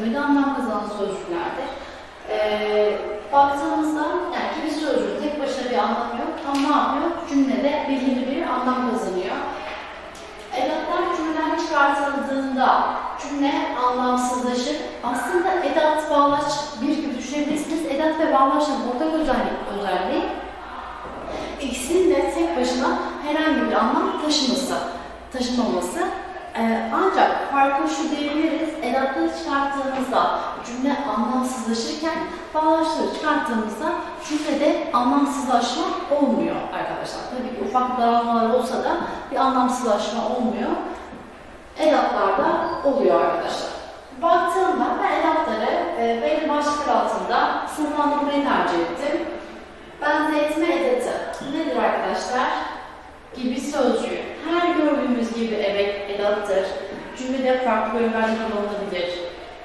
cümlede anlam kazanan sözcüklerdir. Baktığımızda yani ki bir sözcüğün tek başına bir anlamı yok ama ne yapıyor? Cümlede belirli bir anlam kazanıyor. Edatlar cümleden çıkartıldığında cümle anlamsızlaşır. Aslında edat, bağlaç bir gibi düşünebilirsiniz. Edat ve bağlaçların ortak özelliği ikisinin de tek başına herhangi bir anlam taşımaması. Ancak farkı şu diyebiliriz, edatları çıkarttığımızda cümle anlamsızlaşırken bağlaçları çıkarttığımızda cümlede anlamsızlaşma olmuyor arkadaşlar. Tabii ki ufak daralmalar olsa da bir anlamsızlaşma olmuyor. Edatlarda oluyor arkadaşlar. Baktığımda ben edatları belli başlıklar altında sınıflandırmayı tercih ettim. Benzetme edatı nedir arkadaşlar? Gibi sözcüğü. Her gördüğümüz gibi evet edattır. Cümlede farklı bölümlerde kullanılabilir.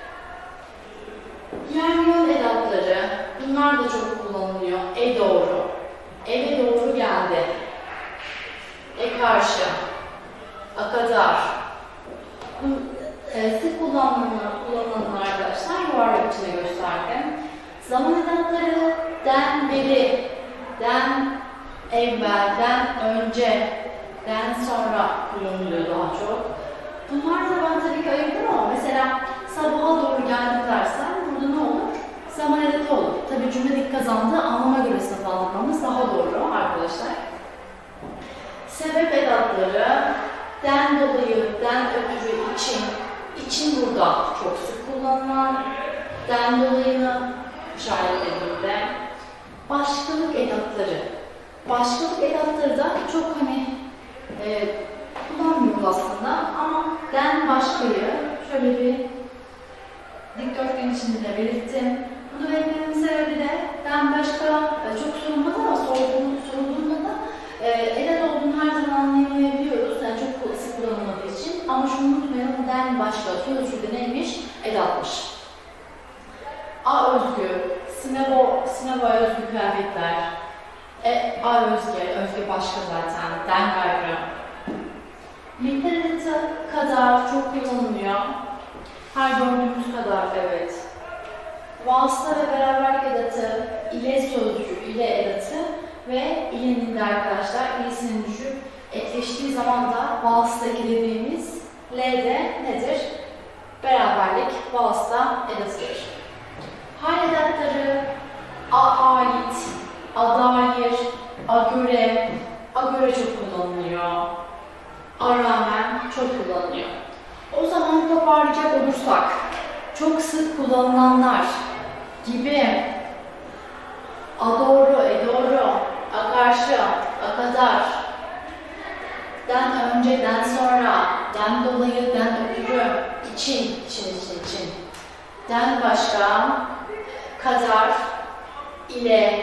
Yer-yön edatları, bunlar da çok kullanılıyor. Doğru, eve doğru geldi. Karşı, kadar. Sık kullanılanlar arkadaşlar yuvarlak içine gösterdim. Zaman edatları, den beri, den evvelden önce, den sonra kullanılıyor daha çok. Bunlar da ben tabii ki ayırdım ama mesela sabaha doğru geldim dersen burada ne olur? Zaman edatı olur. Tabii cümledeki kazandığı anlama göre sınıflandırmamız daha doğru arkadaşlar. Sebep edatları, den dolayı, den ötürü, için burada çok sık kullanılan, den dolayını işaretlediğimde. Başkalık edatları. Başkalık edatları da çok kullanmıyoruz aslında ama den başkayı şöyle bir dikdörtgen içinde de belirttim. Bunu belirtmemin sebebi de den başka çok sorulmaz ama sorulduğunda da edat olduğunu her zaman anlayamayabiliyoruz. Yani çok sık kullanılmadığı için. Ama şunu unutmayalım, den başka sözcüğü de neymiş? Edatmış. A özgü, sinema özgü kıyafetler. A özge başka zaten, den gayrı. Miktar edatı kadar çok kullanılıyor. Her gördüğümüz kadar evet. Vasıta ve beraberlik edatı, ile sözcüğü, ile edatı ve ilenin de arkadaşlar, ilesinin düşüp ekleştiği zaman da vasıta eklediğimiz L'de nedir? Beraberlik, vasıta edatıdır. Hal edatları, ait, dair, göre çok kullanılıyor. Rağmen çok kullanılıyor. O zaman toparlayacak olursak, çok sık kullanılanlar gibi doğru, doğru, karşı, kadar, den önce, den sonra, den dolayı, den ötürü, için, den başka, kadar, ile,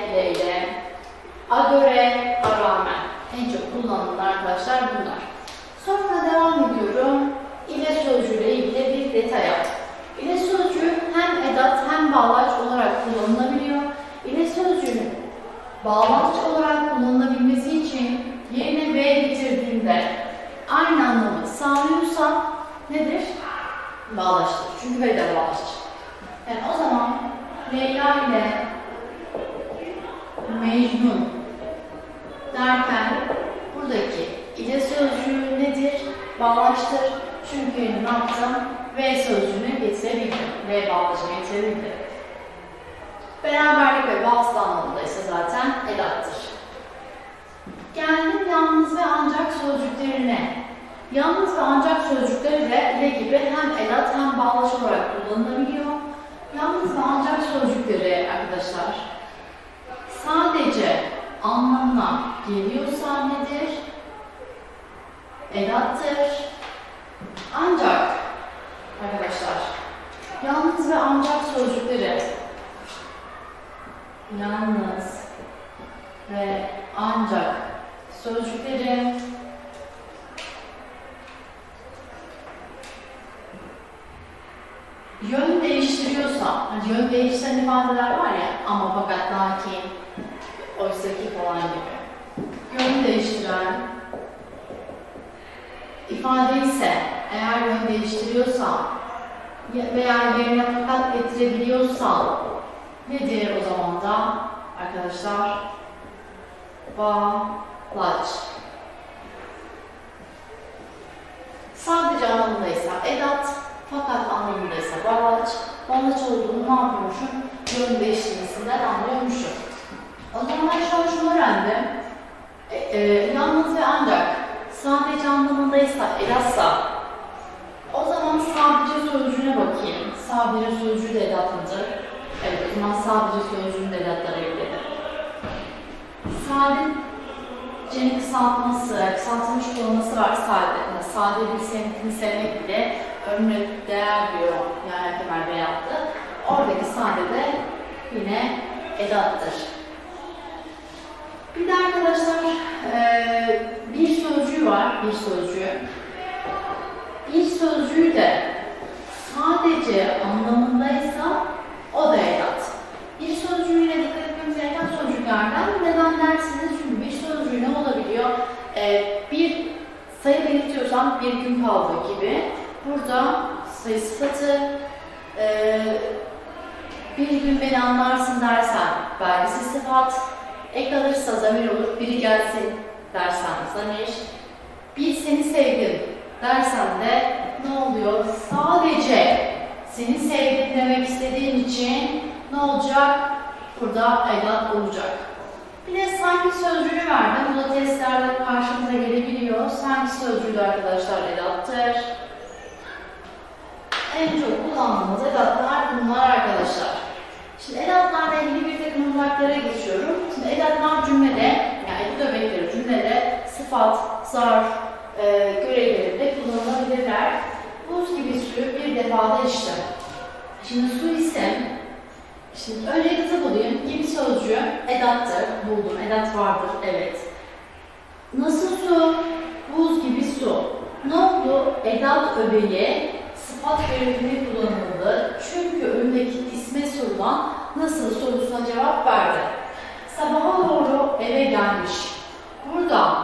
göre, rağmen. En çok kullanılan arkadaşlar bunlar. Sonra devam ediyorum. İle sözcüğüyle ilgili bir detaya. İle sözcüğü hem edat hem bağlaç olarak kullanılabiliyor. İle sözcüğünün bağlaç olarak kullanılabilmesi için yerine V getirdiğinde aynı anlamı sağlıyorsa nedir? Bağlaçtır. Çünkü V de bağlaçtır. Yani o zaman Leyla ile Mecnun derken buradaki ile sözcüğü nedir? Bağlaçtır. Çünkü ne yaptım? V sözcüğünü getirebildim. V bağlacını getirebildim. Beraberlik ve vasıta anlamında ise zaten edattır. Geldim yalnız ve ancak sözcüklerine. Yalnız ve ancak sözcükleri de ile gibi hem edat hem bağlaç olarak kullanılabiliyor. Yalnız ve ancak sözcükleri arkadaşlar sadece anlamına geliyorsa nedir? Edattır. Ancak arkadaşlar yalnız ve ancak sözcükleri yalnız ve ancak sözcükleri yön değiştiriyorsa, hani yön değiştiren ifadeler var ya ama fakat lakin, oysaki falan gibi. Yön değiştiren ifade ise eğer yön değiştiriyorsa veya yerine fakat getirebiliyorsan nedir o zaman da arkadaşlar? Bağlaç. Sadece anlamındaysa edat, fakat anlamındaysa bağlaç. Bağlaç olduğunu ne yapıyormuşum? Yön değiştirmesinden anlıyormuşum. O zaman ben şu an şunu öğrendim. Yalnız ve ancak sadece anlamındaysa edatsa, o zaman sadece sözcüğüne bakayım. Sadece sözcüğü de edat mıdır? Evet, o zaman sadece sözcüğün de edatlara eklenir. Sade'nin kısaltılmış kullanılması var sade. Sade bir semtini sevmek bile örnek değer diyor yani Kemal Bey yaptı. Oradaki sade de yine edattır. Bir de arkadaşlar bir sözcüğü var, bir sözcüğü. Bir sözcüğü de sadece anlamındaysa o da edat. Bir sözcüğüne dikkat etmemiz gereken sözcüklerden neden dersiniz? Çünkü bir sözcüğü ne olabiliyor? Bir sayı belirtiyorsam bir gün kaldı gibi. Burada sayı sıfatı, bir gün beni anlarsın dersen belgesiz sıfat, ek alırsa zamir olur, biri gelsin dersen zamir, bir seni sevdim dersen de ne oluyor? Sadece seni sevdim demek istediğim için ne olacak? Burada edat olacak. Bir de sanki sözcüğünü verdim. Bu da testlerde karşımıza gelebiliyor. Sanki sözcüğü de arkadaşlar edattır. En çok kullandığımız edatlar bunlar arkadaşlar. Şimdi edatlarla ilgili bir takım olaraklara geçiyorum. Şimdi edatlar cümlede, yani edat öbekleri cümlede sıfat, zarf görevlerinde kullanılabilirler. Buz gibi suyu bir defada içtim. Şimdi su isim. Şimdi önce edatı bulayım. Gibi sözcüğü edattır. Buldum. Edat vardır. Evet. Nasıl su? Buz gibi su. Ne oldu? Edat öbeği sıfat görevini kullanıldı. Çünkü önündeki isme sorulan nasıl sorusuna cevap verdi. Sabaha doğru eve gelmiş. Burada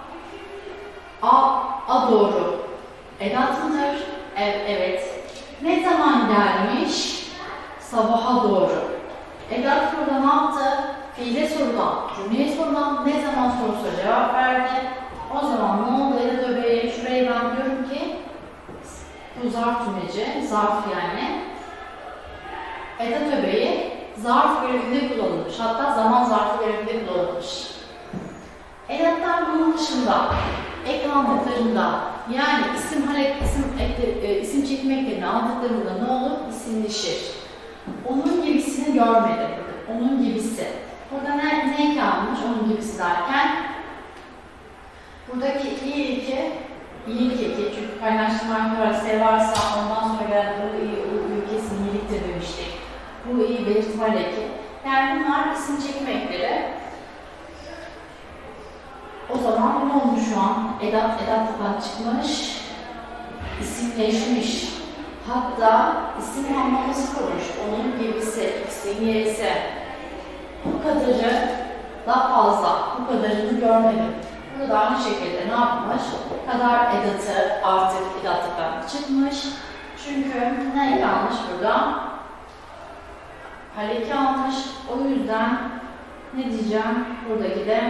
a doğru edat mıdır? Evet. Ne zaman gelmiş? Sabaha doğru. Edat burada ne yaptı? Fiile sorulan, cümleye sorulan ne zaman sorusuna cevap verdi. O zaman ne oldu? Edat öbeği şuraya ben diyorum ki bu zarf cümleci, zarf yani. Edat öbeği zarf görevinde kullanılmış. Hatta zaman zarfı görevinde kullanılmış. Edatlar bunun dışında ek aldıklarında yani isim çekme eklerini aldıklarında ne olur? İsimleşir. Onun gibisini görmedim. Onun gibisi. Burada ne kalmış? Onun gibisi derken buradaki iyilik eki çünkü kaynaştırma olarak S varsa ondan sonra gelen bu ülkesinin iyiliktir demiştik. Bu iyi belirtme eki. Yani bunlar isim çekme ekleri. O zaman ne olmuş şu an? Edattan çıkmış, isimleşmiş. Hatta isim anlaması kurmuş. Onun gibisi, x'in y'si. Bu kadarı daha fazla, bu kadarını görmedim. Burada da aynı şekilde ne yapmış? Kadar edatı artık edatlıktan çıkmış. Çünkü ne kalmış burada? Haleki almış. O yüzden ne diyeceğim? Buradaki de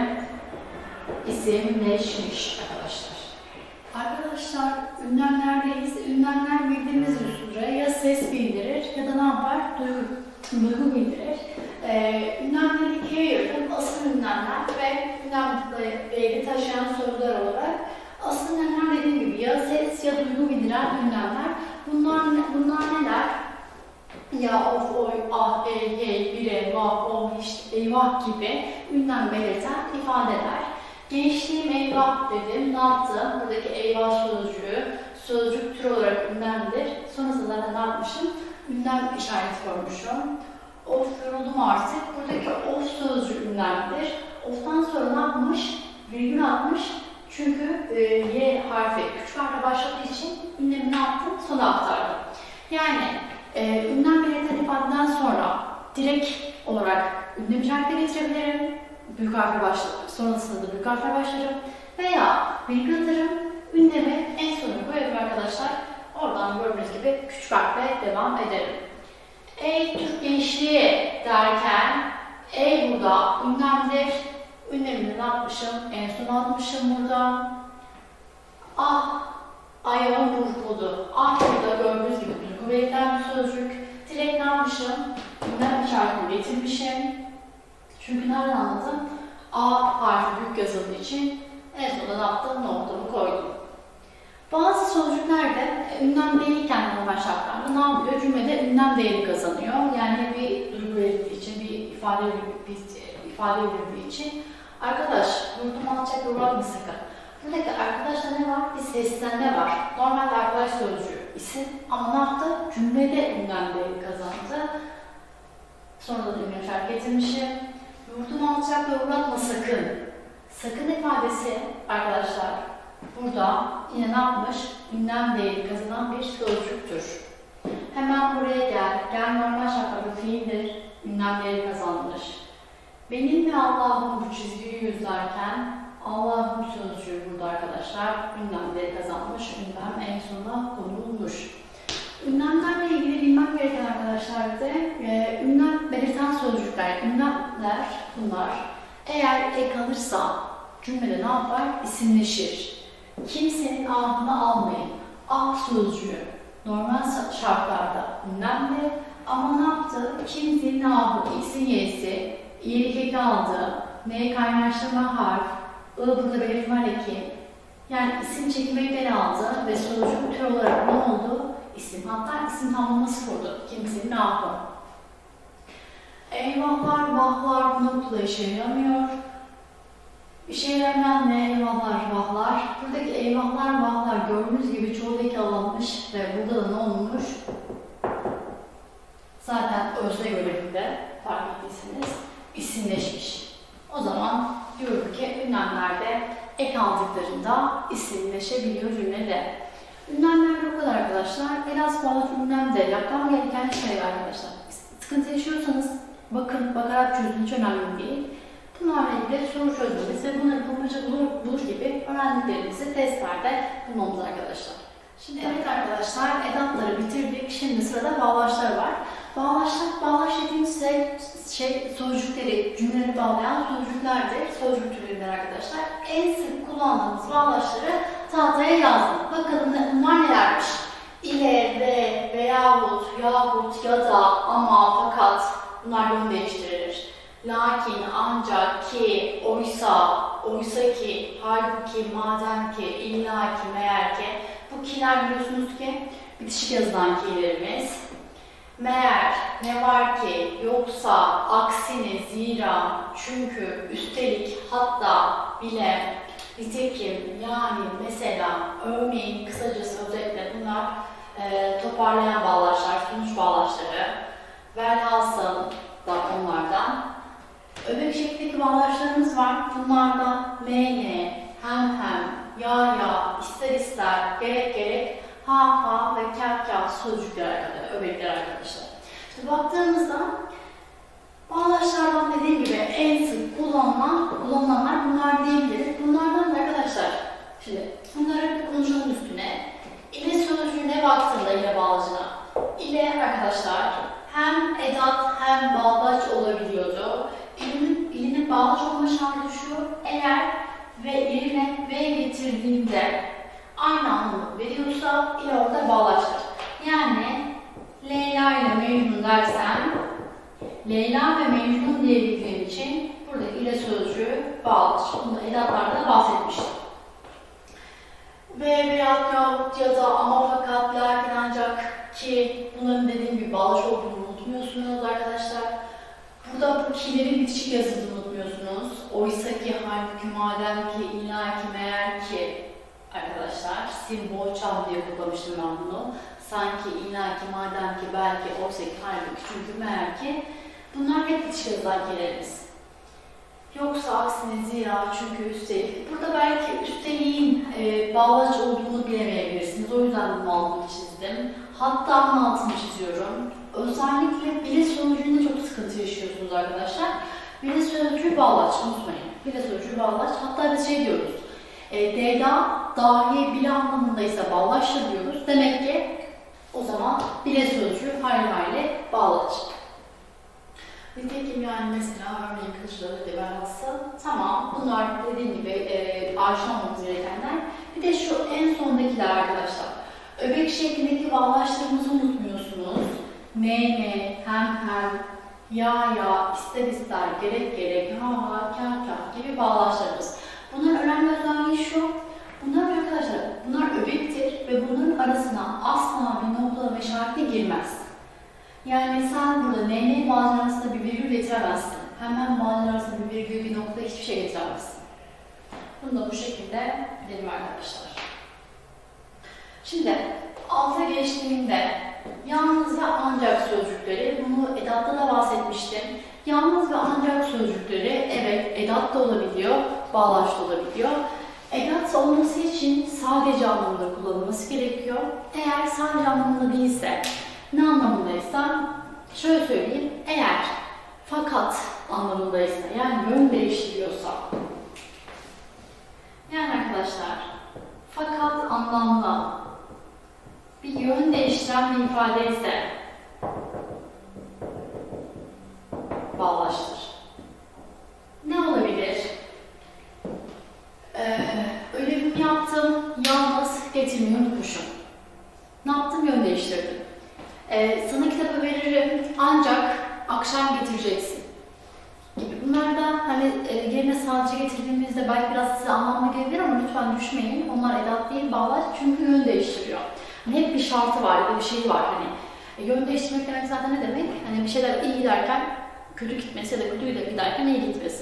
isimleşmiş arkadaşlar. Arkadaşlar ünlemlerdeyiz. Ünlemler bildiğiniz üzere ya ses bildirir ya da ne yapar? Duygu bildirir. Ünlemleri ikiye ayırdım. Asıl ünlemler ve ünlemleri taşıyan sorular olarak. Asıl ünlemler dediğim gibi ya ses ya duygu bildiren ünlemler. Bunlar neler? Ya, of, oy, ah, ey, hey, bire, vah, oh, işte, eyvah gibi ünlem belirten ifadeler. Gençliğim eyvah dedim. Ne yaptım? Buradaki eyvah sözcük tür olarak ünlemdir. Sonrasında zaten ne yapmışım? Ünlem işareti koymuşum. Of, yoruldum artık. Buradaki of sözcüğü ünlemdir. Of'tan sonra ne yapmış? Virgül atmış. Çünkü Y harfi küçük harfle başladığı için ünlemi ne yaptım? Sona aktardım. Yani ünlem belirten ifadeden sonra direkt olarak ünlem işareti getirebilirim. Büyük harfle başlarım. Sonrasında da büyük harfle başlarım. Veya virgül atarım. Ünlemi en sona koyarım arkadaşlar. Oradan gördüğünüz gibi küçük harfle devam edelim. Ey Türk gençliği derken ey burada ünlemdir. Ünlemini ne yapmışım? En son atmışım burada. Ah, ayağım burkuldu. Ah burada gördüğünüz gibi duygu belirten bir sözcük. Direkt ne yapmışım? Ünlem işaretini getirmişim. Çünkü nereden anladım? A harfi büyük yazıldığı için en sonunda ne yaptım? Noktamı koydum. Bazı sözcüklerde ünlem değilken normal şartlarda ne yapıyor? Cümlede ünlem değeri kazanıyor. Yani bir duygu verildiği için, bir ifade verildiği için. Arkadaş, yurdum alacak ve uğratma sakın. Buradaki arkadaşta ne var? Bir seslenme var. Normalde arkadaş sözcüğü isim ama ne yaptı? Cümlede ünlem değeri kazandı. Sonra da ünlem şart getirmişim. Yurdum alacak ve uğratma sakın. Sakın ifadesi arkadaşlar burada yine ne yapmış? Ünlem değeri kazanan bir sözcüktür. Hemen buraya gel. Gel normal şartlarda fiildir. Ünlem değeri kazanmış. Benim ve Allah'ım bu çizgiyi yüzlerken Allah'ım sözcüğü burada arkadaşlar ünlem değeri kazanmış. Ünlem en sona konulmuş. Ünlemlerle ilgili bilmem gereken arkadaşlar bir de ünlem belirten sözcükler, ünlemler bunlar. Eğer ek alırsa cümlede ne yapar? İsimleşir. Kimsenin ahını almayın. Ah sözcüğü normal şartlarda ünlemli ama ne yaptı? Kimsenin ahı, x'in y'si, iyilik eki aldı, m'ye kaynaştırma harf, I burada belirtme eki. Yani isim çekimekleri aldı ve sözcük tür olarak ne oldu? İsim. Hatta isim tamlaması kurdu. Kimsenin ahı. Eyvahlar, vahlar bu noktada işe yaramıyor. İşe yaramayan ne? Eyvahlar, vahlar. Buradaki eyvahlar, vahlar gördüğünüz gibi çoğul eki alınmış ve burada da ne olmuş? Zaten özne görelimde fark ettiyseniz isimleşmiş. O zaman diyorum ki ünlemlerde ek aldıklarında isimleşebiliyor cümlede. Ünlemler bu kadar arkadaşlar. Elas bağlaç ünlemde yapmam gereken şey arkadaşlar. Sıkıntı yaşıyorsanız bakarak çözün, hiç önemli değil. Bunlarla ilgili soru çözmemiz ve bunları bulmaca bulur gibi öğrendiklerimizi testlerde bulmamız arkadaşlar. Şimdi evet arkadaşlar, edatları bitirdik. Şimdi sırada bağlaçlar var. Bağlaç dediğimiz şey sözcükleri, cümleleri bağlayan sözcüklerdir. Sözcük türleridir arkadaşlar. En sık kullandığımız bağlaçları tahtaya yazdım. Bakalım bunlar nelermiş? İle, ve, veyahut, yahut, ya da, ama, fakat bunlar yön değiştirilir. Lakin, ancak, ki, oysa, oysa ki, halbuki, madem ki, illa ki, meğer ki. Bu ki'ler biliyorsunuz ki bitişik yazılan ki'lerimiz. Meğer, ne var ki, yoksa, aksine, zira, çünkü, üstelik, hatta, bile, nitekim, yani, mesela, örneğin, kısacası, özetle bunlar toparlayan bağlaçlar, sonuç bağlaçları. Velhasıl da onlardan. Öbek şeklindeki bağlaçlarımız var. Bunlarda mn, hem, ya, ister ister, gerek, ha ve kah sözcükler öbekler arkadaşlar. İşte baktığımızda bağlaçlardan dediğim gibi en sık kullanılanlar bunlar diyebiliriz. Bunlardan da arkadaşlar, şimdi bunları bir konuşalım üstüne. İle sözcüğüne baktığında ile bağlacına. İle arkadaşlar hem edat hem bağlaç olabiliyordu. İlinin bağlaç olma şartı şu, eğer ve yerine ve getirdiğinde aynı anlamı veriyorsa ile orada bağlaçtır. Yani Leyla ile Mecnun dersem Leyla ve Mecnun diyebildiğim için burada ile sözcüğü bağlaç. Bunu edatlarda bahsetmiştim. Ve veyahut yahut ya da ama fakat lakin ancak ki bunların dediğim gibi bağlaç olduğunu unutmuyorsunuz arkadaşlar. Burada bu ki'lerin bitişik yazıldığını unutmuyorsunuz. Oysa ki, halbuki, madem ki, illa ki, meğer ki arkadaşlar. Simbol çam diye kullanmıştım ben bunu. Sanki, illa ki, madem ki, belki, oysa ki, halbuki, çünkü, meğer ki. Bunlar hep bitişik yazılan ki'lerimiz. Yoksa aksine, zira, çünkü, üstelik. Burada belki üsteliğin bağlaç olduğunu bilemeyebilirsiniz. O yüzden bunu altını çizdim. Hatta bunun altını çiziyorum. Özellikle bile sözcüğünde çok sıkıntı yaşıyorsunuz arkadaşlar. Bile sözcüğü bağlaç, unutmayın. Bile sözcüğü bağlaç. Hatta biz şey diyoruz. D'da, dahi, bile anlamında ise bağlaçla diyoruz. Demek ki o zaman bile sözcüğü hayli bağlaç. Nitekim yani mesela örneğin kılıçları develhası. Tamam, bunlar dediğim gibi aşılamamız gerekenler. Bir de şu en sondakiler arkadaşlar. Öbek şeklindeki bağlaçlarımızı unutmuyorsunuz. Ne, hem, ya, ister, gerek, ha, kah gibi bağlaçlarımız. Bunların önemli özelliği şu. Bunlar arkadaşlar, bunlar öbektir ve bunların arasına asla bir nokta ve işareti girmez. Yani sen burada ne bağlaçlar arasında bir virgül getiremezsin. Hemen bağlaçlar arasında bir virgül, bir nokta, hiçbir şey getiremezsin. Bunu da bu şekilde bilelim arkadaşlar. Şimdi alta geçtiğimde yalnız ve ancak sözcükleri, bunu edatta da bahsetmiştim. Yalnız ve ancak sözcükleri evet edat da olabiliyor, bağlaç da olabiliyor. Edat olması için sadece anlamında kullanılması gerekiyor. Eğer sadece anlamında değilse, ne anlamındaysa şöyle söyleyeyim, eğer fakat anlamındaysa, yani yön değiştiriyorsa, yani arkadaşlar fakat anlamlı bir yön değiştiren bir ifade ise bağlaçtır. Ne olabilir? Ödevimi yaptım, yalnız getirmeyi unutmuşum. Ne yaptım? Yön değiştirdim. Sana kitabı veririm ancak akşam getireceksin gibi. Bunlar da hani yerine sadece getirdiğimizde belki biraz size anlamlı gelebilir ama lütfen düşmeyin. Onlar edat değil, bağlaç çünkü yön değiştiriyor. Hani hep bir şartı var ya da bir şey var hani. Yön değiştirmek demek zaten ne demek? Hani bir şeyler iyi giderken kötü gitmesi ya da kötü giderken iyi gitmesi.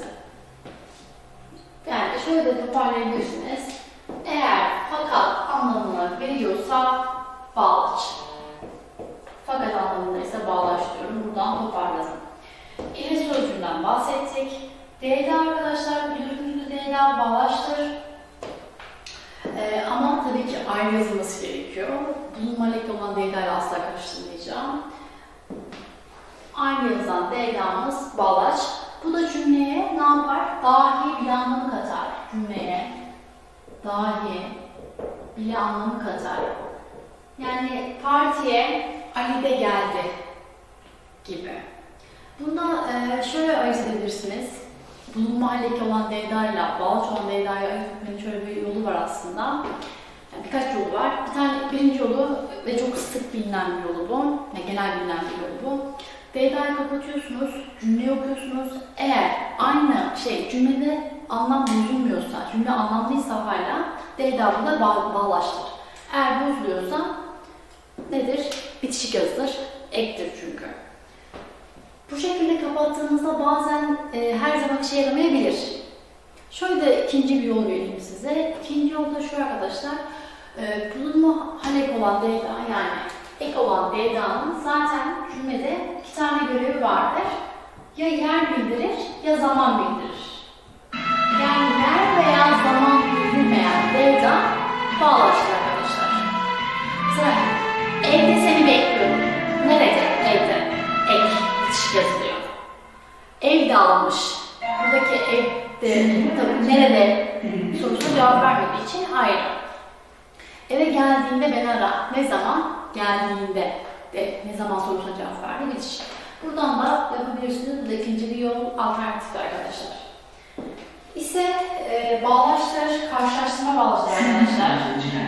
Yani şöyle de toparlayabilirsiniz. Eğer fakat anlamına veriyorsa bağlaç. Fakat anlamında ise bağlaç diyorum. Buradan toparladım. İle sözcüğünden bahsettik. D'de arkadaşlar biliyorsunuz D'de bağlaçtır. Ama tabii ki ayrı yazılması gerekiyor. Bulunma leke olan D'de ile asla karıştırmayacağım. Aynı yazılan D'da'mız bağlaç. Bu da cümleye ne yapar? Dahi bile anlamı katar. Cümleye dahi bile anlamı katar. Yani partiye Ali de geldi gibi. Bunda şöyle ayırt edebilirsiniz. Bulunma halleki olan D'da'yla bağlaç olan D'da'yı ayırt etmenin şöyle bir yolu var aslında. Yani birkaç yolu var. Birinci yolu ve çok sık bilinen bir yolu bu. Yani genel bilinen bir yolu bu. D'da'yı kapatıyorsunuz, cümleyi okuyorsunuz. Eğer aynı cümlede anlam bozulmuyorsa, cümle anlamlıysa hala D'da burada bağlaçtır. Eğer bozuluyorsa nedir? Bitişik yazıdır, ektir çünkü. Bu şekilde kapattığınızda bazen her zaman işe yaramayabilir. Şöyle de ikinci bir yol vereyim size. İkinci yol da şu arkadaşlar. Bulunma halek olan D'da yani ek olan D'da'nın zaten cümlede iki tane görevi vardır. Ya yer bildirir ya zaman bildirir. Yani yer veya zaman bildirmeyen D'da bağlaçtır arkadaşlar. Mesela evde seni bekliyorum. Nerede? Evde. Ek. Bitişik yazılıyor. Evde almış. Buradaki evde tabii nerede sorusuna cevap vermediği için ayrı. Eve geldiğinde beni ara. Ne zaman? Geldiğinde de ne zaman sorusuna cevap verdi bitişik. Buradan da yapabilirsiniz. Bu da ikinci bir yol alternatif arkadaşlar. İse bağlaçlar, karşılaştırma bağlaçları arkadaşlar.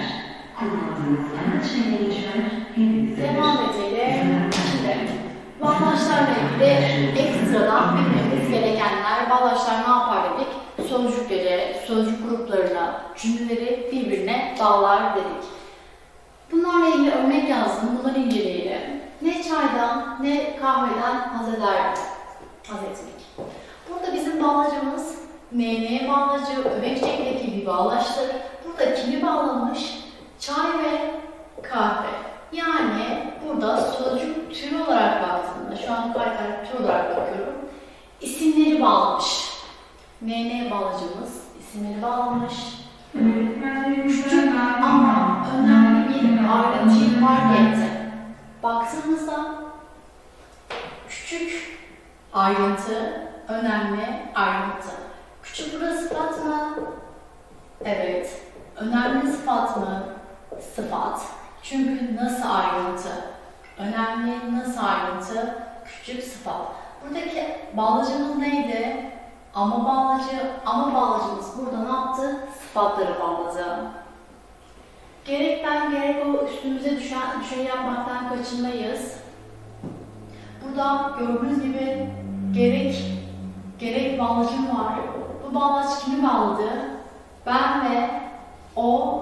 Devam edelim. Şimdi bağlaçlarla ilgili ekstradan bilmemiz gerekenler, bağlaçlar ne yapar dedik? Sözcükleri, sözcük gruplarına, cümleleri birbirine bağlar dedik. Bunlarla ilgili örnek yazdım, bunları inceleyelim. Ne çaydan ne kahveden haz ederdi. Haz etmek. Burada bizim bağlacımız neye bağlacı, öbek şeklindeki bir bağlaçtır. Burada kimi bağlamış? Çay ve kahve. Yani burada sözcük türü olarak baktığımda, şu an tür olarak bakıyorum. İsimleri bağlamış. Neye bağlacımız? İsimleri bağlamış. Küçük ama önemli bir ayrıntı var etti. Baktığımızda küçük ayrıntı, önemli ayrıntı. Küçük burada sıfat mı? Evet. Önemli sıfat mı? Sıfat. Çünkü nasıl ayrıntı? Önemli, nasıl ayrıntı? Küçük sıfat. Buradaki bağlacımız neydi? Ama bağlacı. Ama bağlacımız burada ne yaptı? Sıfatları bağladı. Gerek ben gerek o üstümüze düşen şey yapmaktan kaçınmayız. Burada gördüğünüz gibi gerek bağlacım var. Bu bağlaç kimi bağladı? Ben ve o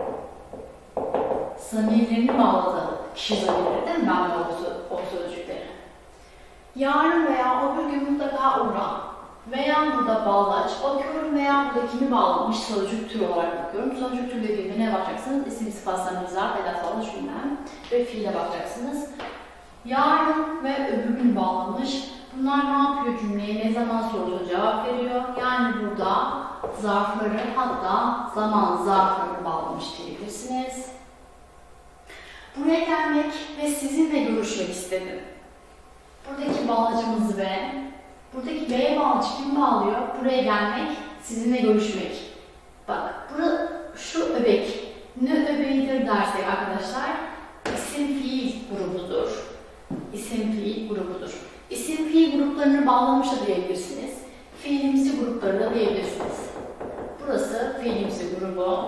zamirlerini bağladı. Kişi zamirleri değil mi? Ben ve o sözcükleri. Yarın veya öbür gün mutlaka uğra. Veya burada bağlaç bakıyorum veya burada kimi bağlamış sözcük türü olarak bakıyorum. Sözcük türü dediğimde ne bakacaksınız? İsim, sıfat, zamir, zarf, edat, bağlaç, cümlem ve fiile bakacaksınız. Yarın ve öbür gün bağlamış. Bunlar ne yapıyor cümleye? Ne zaman sorusuna cevap veriyor. Yani burada zarfları hatta zaman zarflarını bağlamış diyebilirsiniz. Buraya gelmek ve sizinle görüşmek istedim. Buradaki bağlacımız ve buradaki B'ye bağlacı kim bağlıyor? Buraya gelmek, sizinle görüşmek. Bak, şu öbek. Ne öbeğidir dersek arkadaşlar? İsim fiil grubudur. İsim fiil grubudur. İsim fiil gruplarını bağlamış da diyebilirsiniz. Fiilimsi grupları da diyebilirsiniz. Burası fiilimsi grubu.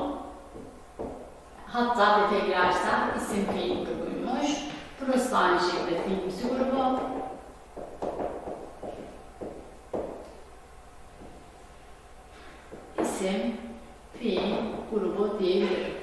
Hatta detaya girersem isim fiil grubuymuş. Burası da aynı şekilde fiilimsi grubu. İsim fiil grubu diyebilirim.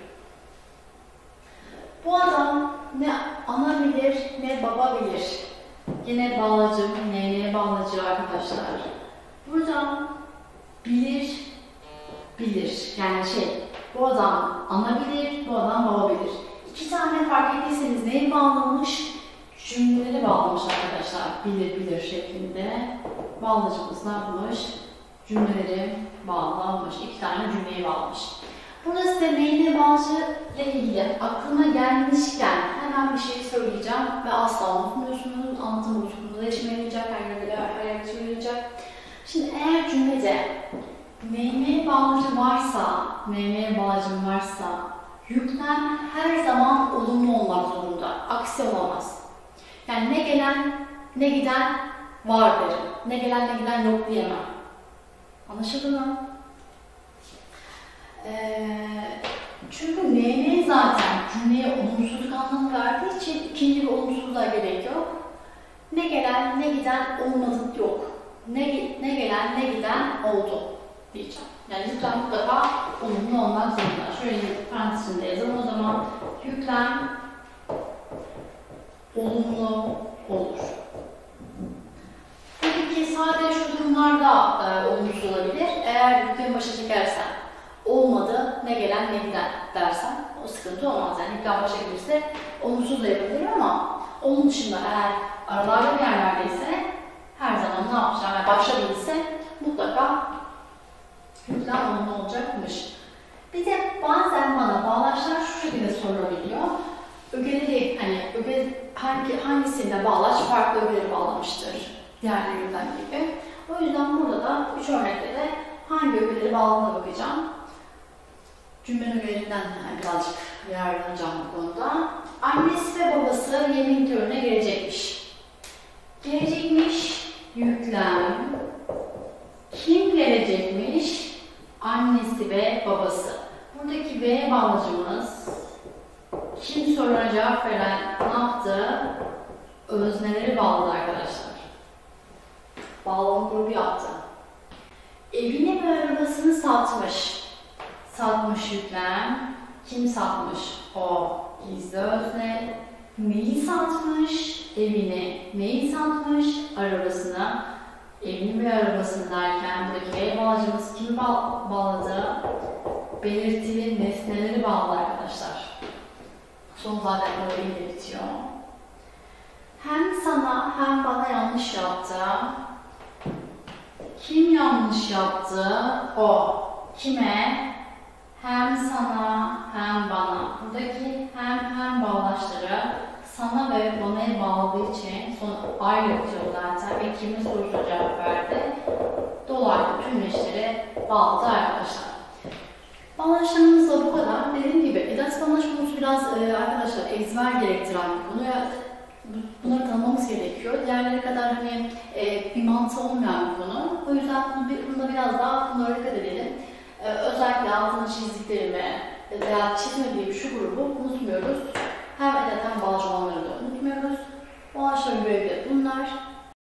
Bu adam ne ana bilir ne baba bilir. Yine bağlacı, neye bağlacı arkadaşlar. Burada bilir. Yani bu adam ana bilir, bu adam baba bilir. İki tane fark ettiyseniz neyi bağlamış? Cümleleri bağlamış arkadaşlar. Bilir şeklinde. Bağlacımız ne yapmış? Cümleleri bağlamış. İki tane cümleyi bağlamış. Burada size neyine bağlıcı ile ilgili aklıma gelmişken hemen bir şey söyleyeceğim ve asla unutmuyorsunuz. Anlatım bozukluluğunda yaşamayacak, her yerde söyleyecek. Şimdi eğer cümlede neyine bağlıcı varsa, yüklem her zaman olumlu olmak zorunda. Aksi olamaz. Yani ne gelen ne giden var derim. Ne gelen ne giden yok diyemem. Anlaşıldı mı? Çünkü ne zaten cümleye olumsuzluk anlamı verdiği için ikinci bir olumsuzluğa gerek yok. Ne gelen ne giden olmadı yok. Ne gelen ne giden oldu diyeceğim. Yani yüklem mutlaka olumlu olmak zorunda. Şöyle bir parantez içinde yazalım o zaman. Yüklem olumlu olur. Tabii ki sadece şu durumlarda olumsuz olabilir. Eğer yüklemi başa çekersen olmadı, ne gelen ne giden dersen o sıkıntı olmaz. Yani yüklem başa gelirse olumsuz da yapabilir ama onun dışında eğer aralarda bir yerlerdeyse her zaman ne yapacağım? Yani başa gelirse mutlaka yüklem olumlu olacakmış. Bir de bazen bana bağlaçlar şu şekilde sorulabiliyor. Ögeleri, hangisinde bağlaç farklı ögeleri bağlamıştır diğerlerinden gibi. O yüzden burada da 3 örnekte de hangi ögeleri bağladığına bakacağım. Cümlenin ögelerinden birazcık yararlanacağım bu konuda. Annesi ve babası yemek törene gelecekmiş. Gelecekmiş, yüklem. Kim gelecekmiş? Annesi ve babası. Buradaki V bağlacımız kim soruna cevap veren ne yaptı? Özneleri bağladı arkadaşlar. Bağlama grubu yaptı. Evini ve arabasını satmış. Satmış yüklem. Kim satmış? O. Gizli özne. Neyi satmış? Evini. Neyi satmış? Arabasını. Evini ve arabasını derken buradaki V bağlacımız kimi bağladı? Belirtili nesneleri bağladı arkadaşlar. Son zaten böyle bitiyor. Hem sana hem bana yanlış yaptı. Kim yanlış yaptı? O. Kime? Hem sana hem bana. Buradaki hem bağlaçları sana ve bana'ya bağladığı için son ayrı bitiyor zaten ve kimin sorusuna cevap verdi. Dolaylı tümleşleri bağladı arkadaşlar. Bağlaçlarımız da bu kadar. Dediğim gibi edat bağlaç konusu biraz arkadaşlar ezber gerektiren bir konu. Bunları tanımamız gerekiyor. Diğerleri kadar hani bir mantığı olmayan bir konu. O yüzden bunda biraz daha bunlara dikkat edelim. Özellikle altını çizdiklerimi veya çizmediğim şu grubu unutmuyoruz. Hem edet hem balcımanları da unutmuyoruz. O aşağı görevleri bunlar.